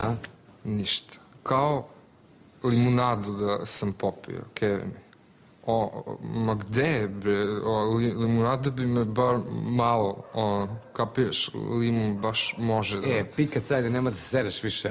Ništa. Kao limunadu da sam popio, keve mi. Ma gde, bre, limunada bi me bar malo, kapiraš, limun baš može da... Pikać, ajde, nema da se sereš više.